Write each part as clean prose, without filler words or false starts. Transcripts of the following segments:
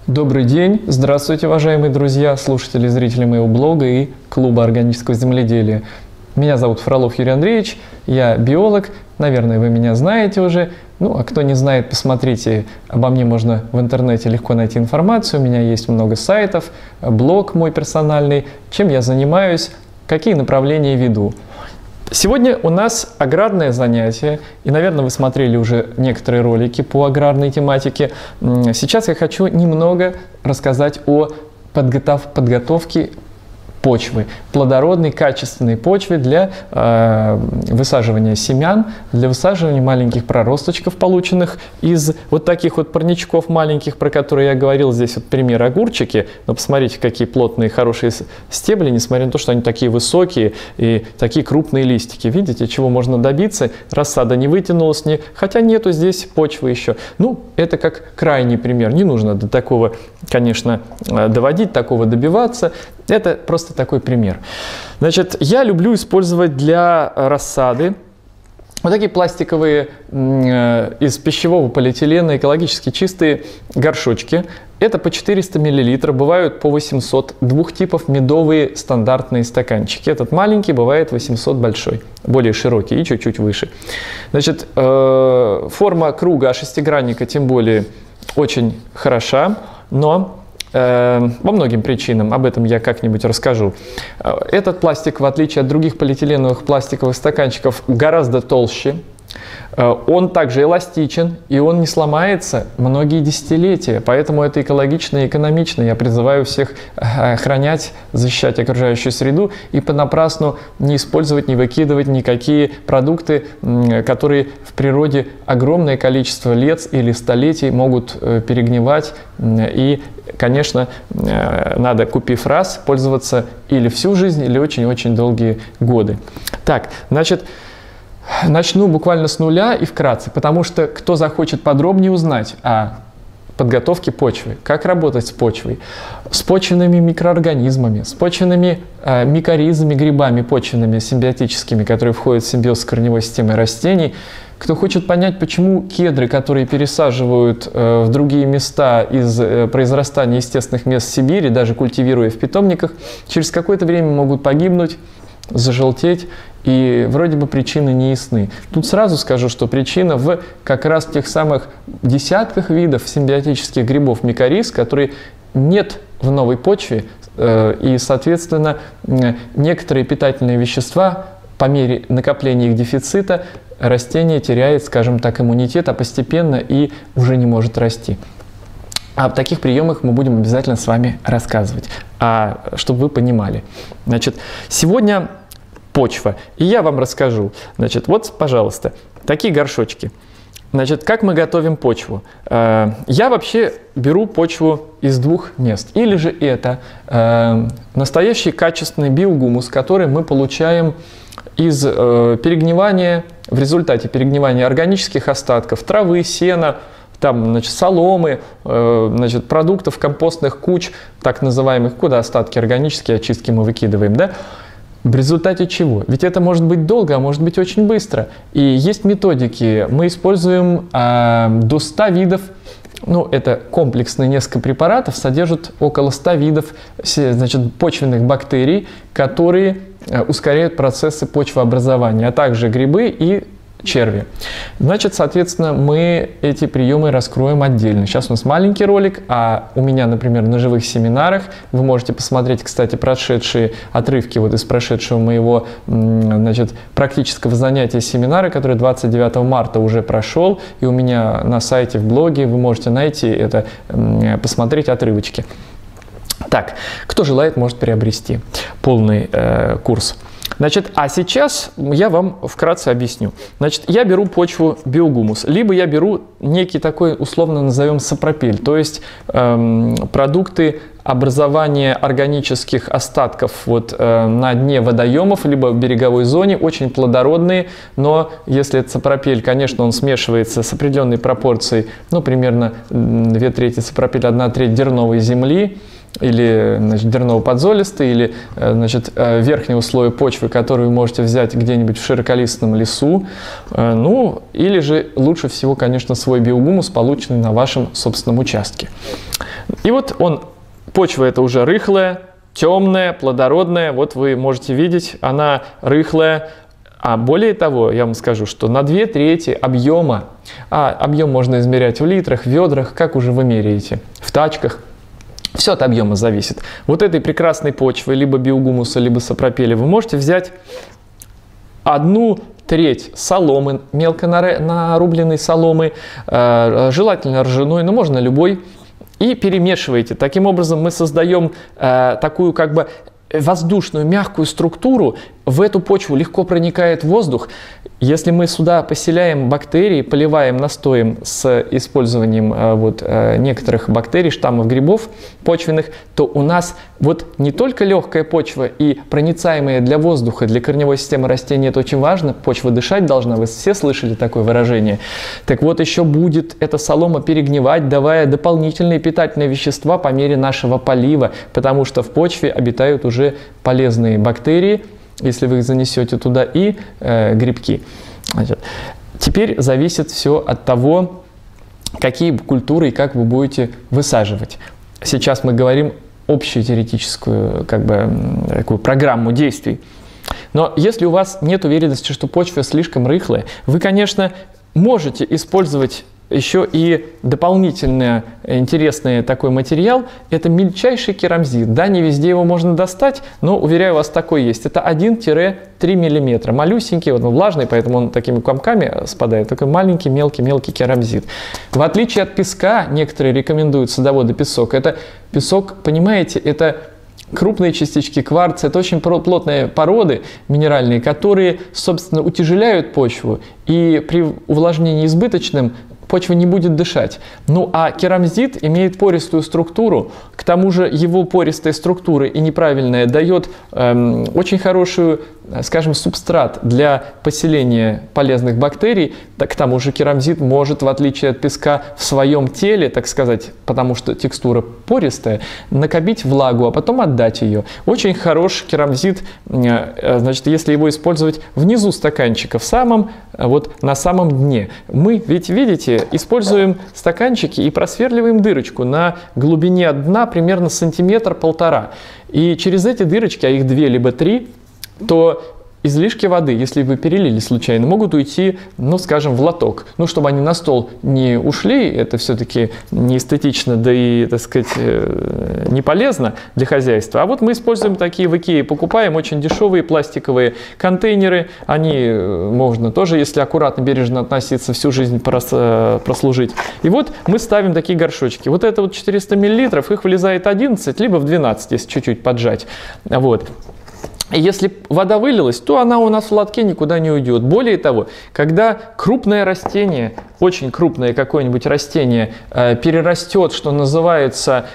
Добрый день! Здравствуйте, уважаемые друзья, слушатели и зрители моего блога и клуба органического земледелия. Меня зовут Фролов Юрий Андреевич, я биолог, наверное, вы меня знаете уже. Ну, а кто не знает, посмотрите, обо мне можно в интернете легко найти информацию. У меня есть много сайтов, блог мой персональный, чем я занимаюсь, какие направления веду. Сегодня у нас аграрное занятие, и, наверное, вы смотрели уже некоторые ролики по аграрной тематике. Сейчас я хочу немного рассказать о подготовке почвы, плодородной, качественной почве для высаживания семян, для высаживания маленьких проросточков, полученных из вот таких вот парничков маленьких, про которые я говорил. Здесь вот пример огурчики. Но посмотрите, какие плотные, хорошие стебли, несмотря на то, что они такие высокие и такие крупные листики. Видите, чего можно добиться? Рассада не вытянулась, хотя нету здесь почвы еще. Ну, это как крайний пример. Не нужно до такого, конечно, доводить, такого добиваться. Это просто такой пример. Значит, я люблю использовать для рассады вот такие пластиковые из пищевого полиэтилена, экологически чистые горшочки. Это по 400 мл, бывают по 800, двух типов медовые стандартные стаканчики. Этот маленький, бывает 800 большой, более широкий и чуть-чуть выше. Значит, форма круга, шестигранника тем более очень хороша, но по многим причинам, об этом я как-нибудь расскажу. Этот пластик, в отличие от других полиэтиленовых пластиковых стаканчиков, гораздо толще. Он также эластичен, и он не сломается многие десятилетия, поэтому это экологично и экономично. Я призываю всех охранять, защищать окружающую среду и понапрасну не использовать, не выкидывать никакие продукты, которые в природе огромное количество лет или столетий могут перегнивать. И, конечно, надо, купив раз, пользоваться или всю жизнь, или очень-очень долгие годы. Так, значит, начну буквально с нуля и вкратце, потому что кто захочет подробнее узнать о подготовке почвы, как работать с почвой, с почвенными микроорганизмами, с почвенными микоризами, грибами почвенными, симбиотическими, которые входят в симбиоз с корневой системой растений, кто хочет понять, почему кедры, которые пересаживают в другие места из произрастания естественных мест Сибири, даже культивируя в питомниках, через какое-то время могут погибнуть, зажелтеть, и вроде бы причины не ясны. Тут сразу скажу, что причина в как раз тех самых десятках видов симбиотических грибов микориз, которые нет в новой почве, и, соответственно, некоторые питательные вещества по мере накопления их дефицита растение теряет, скажем так, иммунитет, а постепенно и уже не может расти. Об таких приемах мы будем обязательно с вами рассказывать, чтобы вы понимали. Значит, сегодня почва, и я вам расскажу. Значит, вот, пожалуйста, такие горшочки. Значит, как мы готовим почву? Я вообще беру почву из двух мест. Или же это настоящий качественный биогумус, который мы получаем из перегнивания, в результате перегнивания органических остатков, травы, сена, там, значит, соломы, значит, продуктов, компостных куч, так называемых, куда остатки органические, очистки мы выкидываем, да? В результате чего? Ведь это может быть долго, а может быть очень быстро. И есть методики. Мы используем до 100 видов, ну, это комплексные несколько препаратов, содержат около 100 видов, значит, почвенных бактерий, которые ускоряют процессы почвообразования, а также грибы и черви. Значит, соответственно, мы эти приемы раскроем отдельно. Сейчас у нас маленький ролик, а у меня, например, на живых семинарах, вы можете посмотреть, кстати, прошедшие отрывки вот из прошедшего моего, значит, практического занятия семинара, который 29 марта уже прошел, и у меня на сайте, в блоге вы можете найти это, посмотреть отрывочки. Так, кто желает, может приобрести полный курс. Значит, а сейчас я вам вкратце объясню. Значит, я беру почву биогумус, либо я беру некий такой, условно назовем, сапропель, то есть продукты образования органических остатков вот, на дне водоемов, либо в береговой зоне, очень плодородные, но если это сапропель, конечно, он смешивается с определенной пропорцией, ну, примерно 2/3 сапропель, 1/3 дерновой земли, или, значит, дерново-подзолистый, или, значит, верхнего слоя почвы, которую вы можете взять где-нибудь в широколистном лесу. Ну, или же лучше всего, конечно, свой биогумус, полученный на вашем собственном участке. И вот почва эта уже рыхлая, темная, плодородная. Вот вы можете видеть, она рыхлая. А более того, я вам скажу, что на 2/3 объема, объем можно измерять в литрах, в ведрах, как уже вы меряете, в тачках. Все от объема зависит. Вот этой прекрасной почвы, либо биогумуса, либо сапропеля, вы можете взять 1/3 соломы, мелко нарубленной соломы, желательно ржаной, но можно любой, и перемешиваете. Таким образом мы создаем такую как бы воздушную, мягкую структуру. В эту почву легко проникает воздух. Если мы сюда поселяем бактерии, поливаем настоем с использованием некоторых бактерий, штаммов грибов почвенных, то у нас не только легкая почва и проницаемая для воздуха, для корневой системы растения, это очень важно, почва дышать должна, вы все слышали такое выражение. Так вот, еще будет эта солома перегнивать, давая дополнительные питательные вещества по мере нашего полива, потому что в почве обитают уже полезные бактерии, если вы их занесете туда, и грибки. Теперь зависит все от того, какие культуры и как вы будете высаживать. Сейчас мы говорим общую теоретическую такую программу действий. Но если у вас нет уверенности, что почва слишком рыхлая, вы, конечно, можете использовать еще и дополнительный интересный такой материал – это мельчайший керамзит. Да, не везде его можно достать, но, уверяю вас, такой есть. Это 1-3 мм. Малюсенький, он влажный, поэтому он такими комками спадает. Такой маленький, мелкий керамзит. В отличие от песка, некоторые рекомендуют садоводы песок. Это песок, понимаете, это крупные частички кварца, это очень плотные породы минеральные, которые, собственно, утяжеляют почву, и при увлажнении избыточным почва не будет дышать. Ну а керамзит имеет пористую структуру, к тому же его пористая структура и неправильная дает очень хорошую, скажем, субстрат для поселения полезных бактерий. К тому же керамзит может, в отличие от песка, в своем теле, так сказать, потому что текстура пористая, накопить влагу, а потом отдать ее. Очень хорош керамзит, значит, если его использовать внизу стаканчика, на самом дне. Мы, ведь видите, используем стаканчики и просверливаем дырочку на глубине дна примерно 1–1,5 см. И через эти дырочки, а их 2 либо 3, то излишки воды, если вы перелили случайно, могут уйти, скажем, в лоток. Чтобы они на стол не ушли, это все-таки не эстетично, да и, так сказать, не полезно для хозяйства. А вот мы используем такие в Икее, покупаем очень дешевые пластиковые контейнеры. Они можно тоже, если аккуратно, бережно относиться, всю жизнь прослужить. И вот мы ставим такие горшочки. Вот это 400 мл, их влезает 11, либо в 12, если чуть-чуть поджать. И если вода вылилась, то она у нас в лотке никуда не уйдет. Более того, когда крупное растение, очень крупное какое-нибудь растение перерастет, что называется,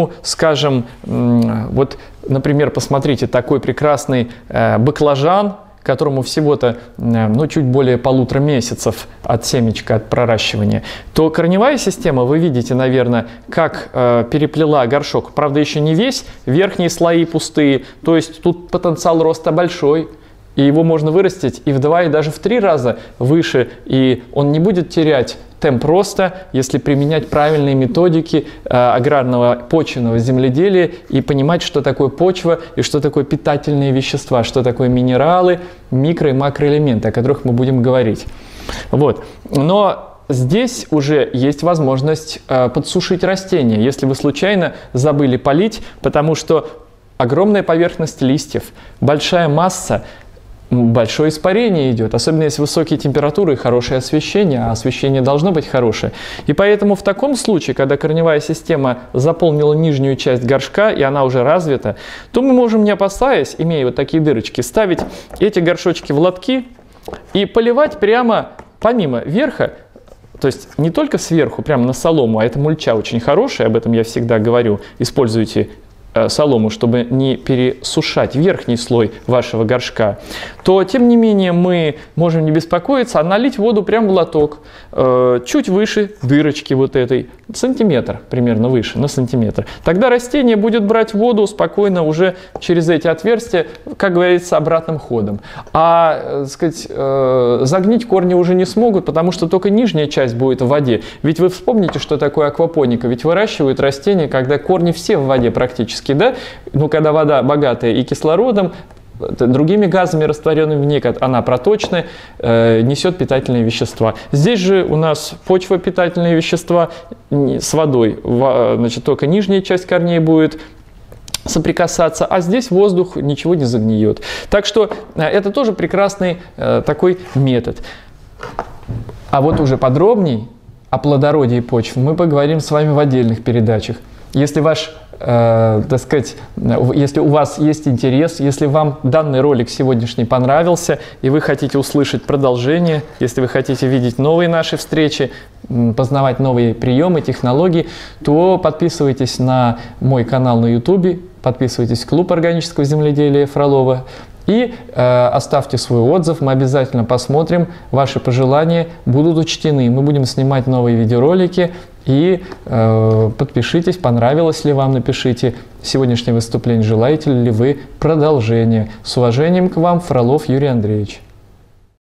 например, посмотрите, такой прекрасный баклажан, которому всего-то чуть более 1,5 месяцев от семечка, от проращивания, то корневая система, вы видите, наверное, как переплела горшок. Правда, еще не весь, верхние слои пустые, то есть тут потенциал роста большой, и его можно вырастить и в 2, и даже в 3 раза выше, и он не будет терять темп роста, если применять правильные методики аграрного почвенного земледелия и понимать, что такое почва и что такое питательные вещества, что такое минералы, микро- и макроэлементы, о которых мы будем говорить. Но здесь уже есть возможность подсушить растения, если вы случайно забыли полить, потому что огромная поверхность листьев, большая масса, большое испарение идет, особенно если высокие температуры и хорошее освещение, а освещение должно быть хорошее. И поэтому в таком случае, когда корневая система заполнила нижнюю часть горшка и она уже развита, то мы можем, не опасаясь, имея такие дырочки, ставить эти горшочки в лотки и поливать прямо помимо верха, то есть не только сверху, прямо на солому, а это мульча очень хорошая, об этом я всегда говорю, используйте солому, чтобы не пересушать верхний слой вашего горшка, то, тем не менее, мы можем не беспокоиться, а налить воду прямо в лоток, чуть выше дырочки вот этой, сантиметр, примерно выше, на сантиметр. Тогда растение будет брать воду спокойно уже через эти отверстия, как говорится, обратным ходом. А, сказать, загнить корни уже не смогут, потому что только нижняя часть будет в воде. Ведь вы вспомните, что такое аквапоника. Ведь выращивают растения, когда корни все в воде практически, да? Ну, когда вода богатая и кислородом, другими газами, растворенными в ней, она проточная, несет питательные вещества. Здесь же у нас почва, питательные вещества с водой. Значит, только нижняя часть корней будет соприкасаться, а здесь воздух, ничего не загниет. Так что это тоже прекрасный такой метод. А вот уже подробней о плодородии почв мы поговорим с вами в отдельных передачах. Если так сказать, если у вас есть интерес, если вам данный ролик сегодняшний понравился, и вы хотите услышать продолжение, если вы хотите видеть новые наши встречи, познавать новые приемы, технологии, то подписывайтесь на мой канал на YouTube, подписывайтесь в клуб органического земледелия Фролова и оставьте свой отзыв, мы обязательно посмотрим, ваши пожелания будут учтены. Мы будем снимать новые видеоролики. И подпишитесь, понравилось ли вам, напишите сегодняшнее выступление, желаете ли вы продолжения. С уважением к вам, Фролов Юрий Андреевич.